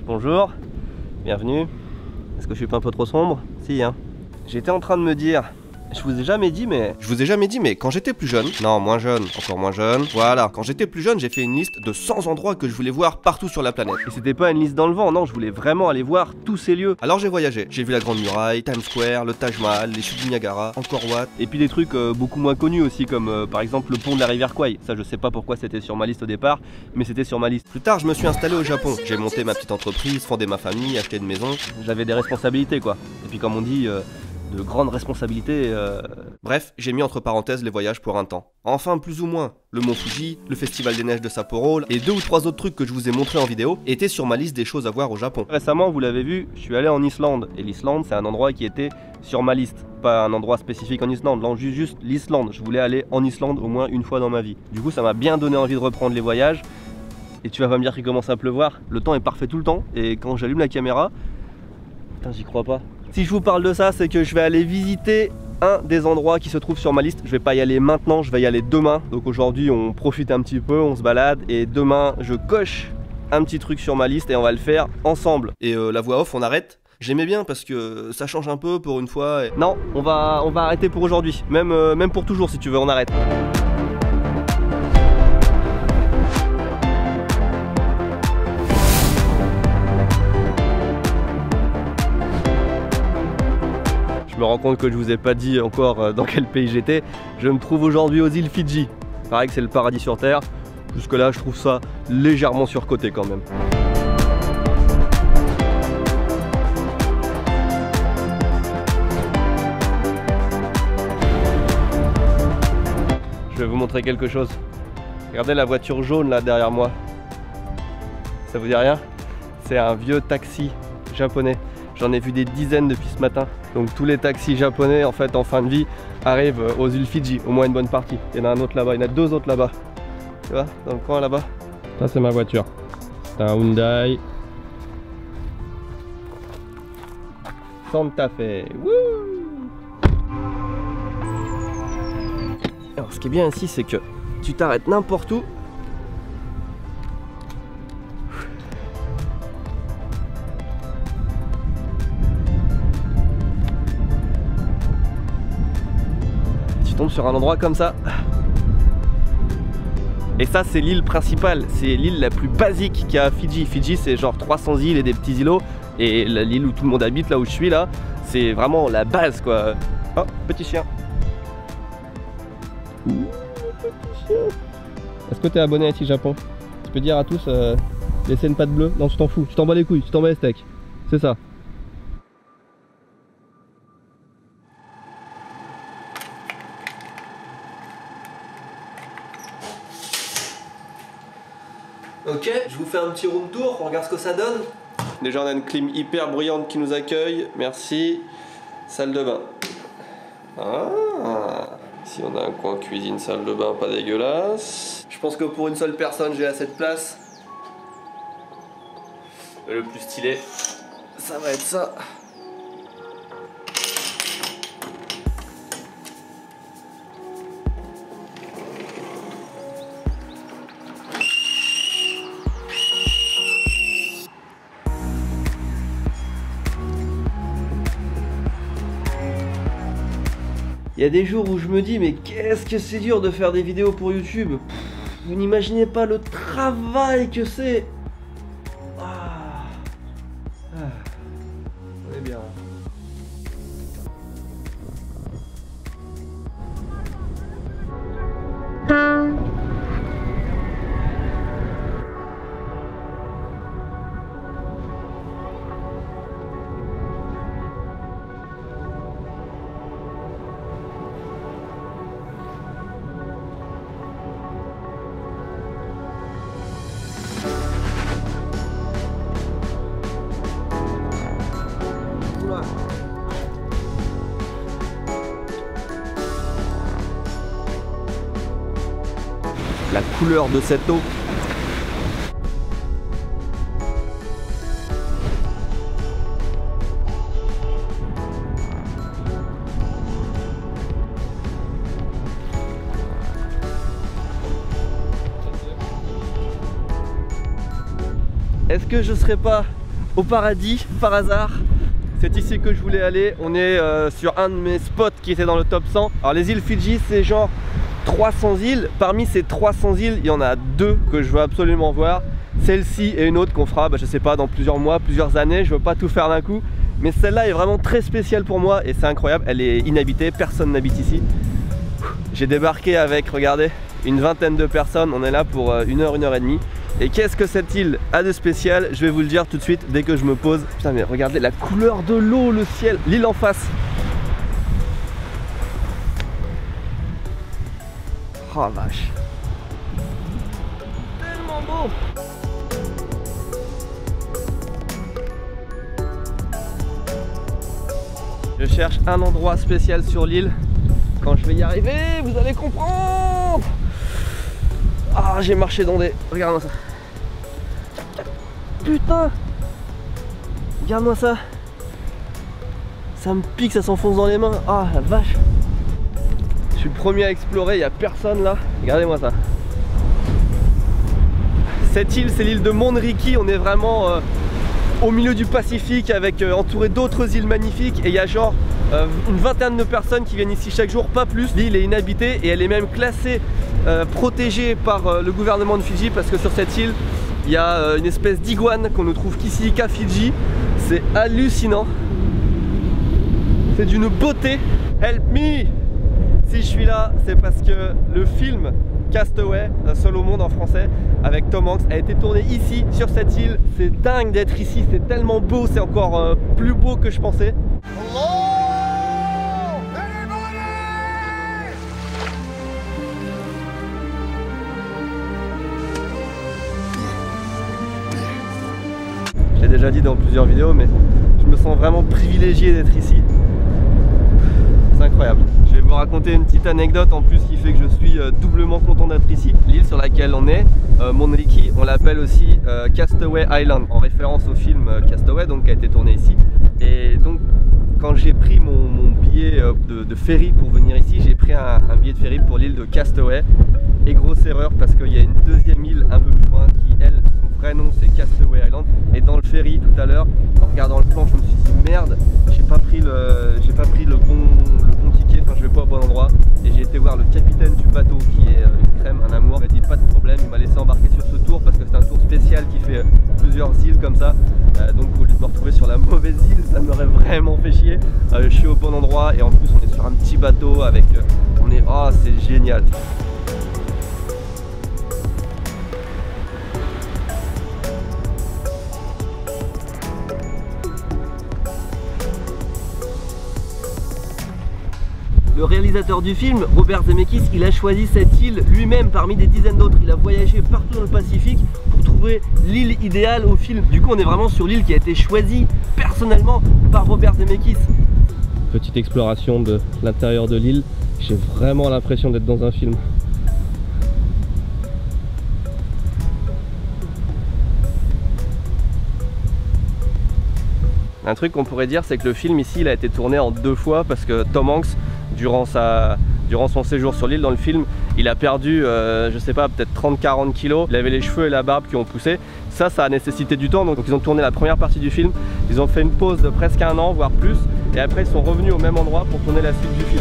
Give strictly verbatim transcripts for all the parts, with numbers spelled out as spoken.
Bonjour, bienvenue. Est-ce que je suis pas un peu trop sombre? Si, hein. J'étais en train de me dire, je vous ai jamais dit mais... Je vous ai jamais dit mais quand j'étais plus jeune, non moins jeune, encore moins jeune, voilà, quand j'étais plus jeune j'ai fait une liste de cent endroits que je voulais voir partout sur la planète. Et c'était pas une liste dans le vent, non, je voulais vraiment aller voir tous ces lieux. Alors j'ai voyagé, j'ai vu la Grande Muraille, Times Square, le Taj Mahal, les chutes du Niagara, Angkor Wat, et puis des trucs euh, beaucoup moins connus aussi comme euh, par exemple le pont de la rivière Kwai. Ça je sais pas pourquoi c'était sur ma liste au départ, mais c'était sur ma liste. Plus tard je me suis installé au Japon, j'ai monté ma petite entreprise, fondé ma famille, acheté une maison, j'avais des responsabilités quoi. Et puis comme on dit... Euh, de grandes responsabilités. Euh... Bref, j'ai mis entre parenthèses les voyages pour un temps. Enfin, plus ou moins. Le mont Fuji, le festival des neiges de Sapporo et deux ou trois autres trucs que je vous ai montrés en vidéo étaient sur ma liste des choses à voir au Japon. Récemment, vous l'avez vu, je suis allé en Islande. Et l'Islande, c'est un endroit qui était sur ma liste. Pas un endroit spécifique en Islande, non, juste l'Islande. Je voulais aller en Islande au moins une fois dans ma vie. Du coup, ça m'a bien donné envie de reprendre les voyages. Et tu vas pas me dire qu'il commence à pleuvoir. Le temps est parfait tout le temps. Et quand j'allume la caméra... Putain, j'y crois pas. Si je vous parle de ça, c'est que je vais aller visiter un des endroits qui se trouve sur ma liste. Je vais pas y aller maintenant, je vais y aller demain. Donc aujourd'hui, on profite un petit peu, on se balade. Et demain, je coche un petit truc sur ma liste et on va le faire ensemble. Et euh, la voix off, on arrête. J'aimais bien parce que ça change un peu pour une fois. Et... Non, on va, on va arrêter pour aujourd'hui. Même, euh, même pour toujours, si tu veux, on arrête. Je me rends compte que je vous ai pas dit encore dans quel pays j'étais. Je me trouve aujourd'hui aux îles Fidji. Pareil que c'est le paradis sur terre. Jusque là je trouve ça légèrement surcoté quand même. Je vais vous montrer quelque chose. Regardez la voiture jaune là derrière moi. Ça vous dit rien? C'est un vieux taxi japonais. J'en ai vu des dizaines depuis ce matin. Donc tous les taxis japonais en fait en fin de vie arrivent aux îles Fidji, au moins une bonne partie. Il y en a un autre là-bas, il y en a deux autres là-bas. Tu vois, dans le coin là-bas. Ça c'est ma voiture. C'est un Hyundai Santa Fe. Wouh! Alors ce qui est bien ici c'est que tu t'arrêtes n'importe où. Tombe sur un endroit comme ça. Et ça c'est l'île principale, c'est l'île la plus basique qu'il y a à Fidji. Fidji c'est genre trois cents îles et des petits îlots. Et l'île où tout le monde habite, là où je suis là, c'est vraiment la base quoi. Oh, petit chien. Ouh, petit chien. Est-ce que tu es abonné à Ici Japon? Tu peux dire à tous, euh, laissez une patte bleue? Non, tu t'en fous, tu t'en bats les couilles, tu t'en bats les steaks. C'est ça. Ok, je vous fais un petit room tour, on regarde ce que ça donne. Déjà on a une clim hyper bruyante qui nous accueille, merci. Salle de bain. Ah, ici on a un coin cuisine, salle de bain, pas dégueulasse. Je pense que pour une seule personne j'ai assez de place. Le plus stylé, ça va être ça. Il y a des jours où je me dis mais qu'est-ce que c'est dur de faire des vidéos pour YouTube. Pff, vous n'imaginez pas le travail que c'est. Ah. Ah. On est bien. La couleur de cette eau. Est-ce que je serais pas au paradis par hasard. C'est ici que je voulais aller. On est euh, sur un de mes spots qui était dans le top cent. Alors les îles Fidji, c'est genre trois cents îles. Parmi ces trois cents îles, il y en a deux que je veux absolument voir. Celle-ci et une autre qu'on fera, bah, je sais pas, dans plusieurs mois, plusieurs années. Je veux pas tout faire d'un coup. Mais celle-là est vraiment très spéciale pour moi et c'est incroyable. Elle est inhabitée, personne n'habite ici. J'ai débarqué avec, regardez, une vingtaine de personnes. On est là pour une heure, une heure et demie. Et qu'est-ce que cette île a de spécial? Je vais vous le dire tout de suite dès que je me pose. Putain mais regardez la couleur de l'eau, le ciel, l'île en face. Oh vache. Tellement beau. Je cherche un endroit spécial sur l'île. Quand je vais y arriver, vous allez comprendre. Ah, j'ai marché dans des... Regarde-moi ça. Putain. Regarde-moi ça. Ça me pique, ça s'enfonce dans les mains. Ah, la vache. Je suis le premier à explorer, il n'y a personne là. Regardez-moi ça. Cette île, c'est l'île de Monriki. On est vraiment euh, au milieu du Pacifique avec euh, entouré d'autres îles magnifiques. Et il y a genre euh, une vingtaine de personnes qui viennent ici chaque jour, pas plus. L'île est inhabitée et elle est même classée, euh, protégée par euh, le gouvernement de Fidji parce que sur cette île, il y a euh, une espèce d'iguane qu'on ne trouve qu'ici, qu'à Fidji. C'est hallucinant. C'est d'une beauté. Help me! Si je suis là, c'est parce que le film Castaway, Seul au monde en français, avec Tom Hanks, a été tourné ici, sur cette île. C'est dingue d'être ici, c'est tellement beau, c'est encore euh, plus beau que je pensais. Je l'ai déjà dit dans plusieurs vidéos, mais je me sens vraiment privilégié d'être ici. C'est incroyable. Je vais vous raconter une petite anecdote en plus qui fait que je suis euh, doublement content d'être ici. L'île sur laquelle on est, euh, Monriki, on l'appelle aussi euh, Castaway Island, en référence au film euh, Castaway, donc qui a été tourné ici. Et donc quand j'ai pris mon, mon billet euh, de, de ferry pour venir ici, j'ai pris un, un billet de ferry pour l'île de Castaway. Et grosse erreur parce qu'il y a une deuxième île un peu plus loin qui, elle, son vrai nom c'est Castaway Island. Et dans le ferry tout à l'heure, en regardant le plan, je me suis dit merde, j'ai pas pris le, j'ai pas pris le bon, le bon ticket, enfin je vais pas au bon endroit. Et j'ai été voir le capitaine du bateau qui est euh, une crème, un amour. Il m'a dit pas de problème, il m'a laissé embarquer sur ce tour parce que c'est un tour spécial qui fait euh, plusieurs îles comme ça. Euh, donc au lieu de me retrouver sur la mauvaise île, ça m'aurait vraiment fait chier. Euh, je suis au bon endroit et en plus on est sur un petit bateau avec, euh, on est, oh c'est génial. Le réalisateur du film, Robert Zemeckis, il a choisi cette île lui-même parmi des dizaines d'autres. Il a voyagé partout dans le Pacifique pour trouver l'île idéale au film. Du coup, on est vraiment sur l'île qui a été choisie personnellement par Robert Zemeckis. Petite exploration de l'intérieur de l'île. J'ai vraiment l'impression d'être dans un film. Un truc qu'on pourrait dire, c'est que le film ici, il a été tourné en deux fois parce que Tom Hanks, durant, sa, durant son séjour sur l'île dans le film, il a perdu, euh, je sais pas, peut-être trente à quarante kilos. Il avait les cheveux et la barbe qui ont poussé. Ça, ça a nécessité du temps. Donc ils ont tourné la première partie du film. Ils ont fait une pause de presque un an, voire plus. Et après, ils sont revenus au même endroit pour tourner la suite du film.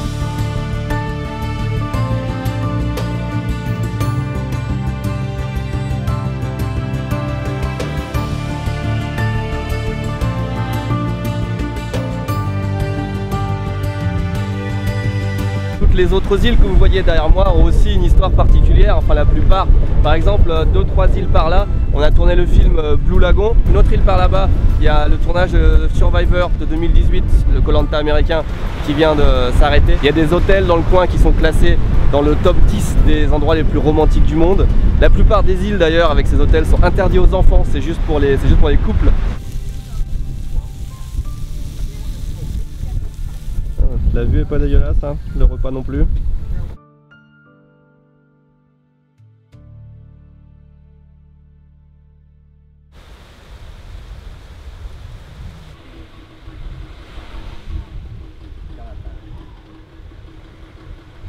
Les autres îles que vous voyez derrière moi ont aussi une histoire particulière, enfin la plupart. Par exemple, deux trois îles par là, on a tourné le film Blue Lagoon. Une autre île par là-bas, il y a le tournage de Survivor de deux mille dix-huit, le Koh Lanta américain qui vient de s'arrêter. Il y a des hôtels dans le coin qui sont classés dans le top dix des endroits les plus romantiques du monde. La plupart des îles d'ailleurs avec ces hôtels sont interdits aux enfants, c'est juste pour les, c'est juste pour les couples. La vue est pas dégueulasse, hein, le repas non plus.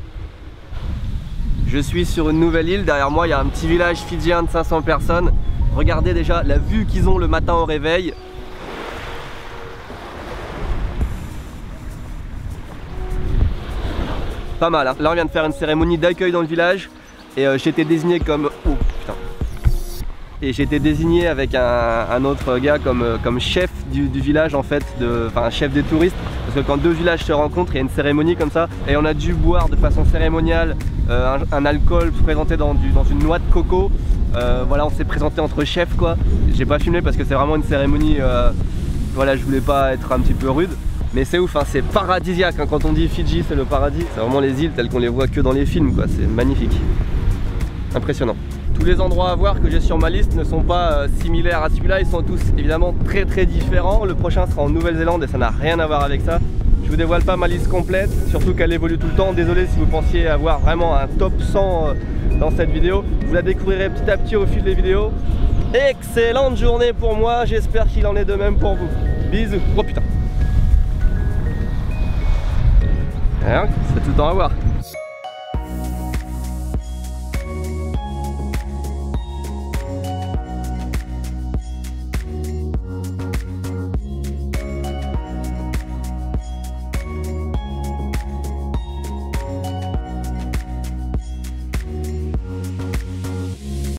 Je suis sur une nouvelle île, derrière moi il y a un petit village fidjien de cinq cents personnes. Regardez déjà la vue qu'ils ont le matin au réveil. Pas mal, hein. Là on vient de faire une cérémonie d'accueil dans le village et euh, j'ai été désigné comme... Oh putain. Et j'ai été désigné avec un, un autre gars comme, euh, comme chef du, du village en fait, de, enfin chef des touristes. Parce que quand deux villages se rencontrent, il y a une cérémonie comme ça. Et on a dû boire de façon cérémoniale euh, un, un alcool présenté dans, du, dans une noix de coco. Euh, voilà, on s'est présenté entre chefs quoi. J'ai pas filmé parce que c'est vraiment une cérémonie, euh, voilà, je voulais pas être un petit peu rude. Mais c'est ouf, hein, c'est paradisiaque, hein. Quand on dit Fidji c'est le paradis, c'est vraiment les îles telles qu'on les voit que dans les films quoi, c'est magnifique. Impressionnant. Tous les endroits à voir que j'ai sur ma liste ne sont pas euh, similaires à celui-là, ils sont tous évidemment très très différents. Le prochain sera en Nouvelle-Zélande et ça n'a rien à voir avec ça. Je vous dévoile pas ma liste complète, surtout qu'elle évolue tout le temps. Désolé si vous pensiez avoir vraiment un top cent euh, dans cette vidéo. Vous la découvrirez petit à petit au fil des vidéos. Excellente journée pour moi, j'espère qu'il en est de même pour vous. Bisous. Oh putain. Hein, c'est tout le temps à voir.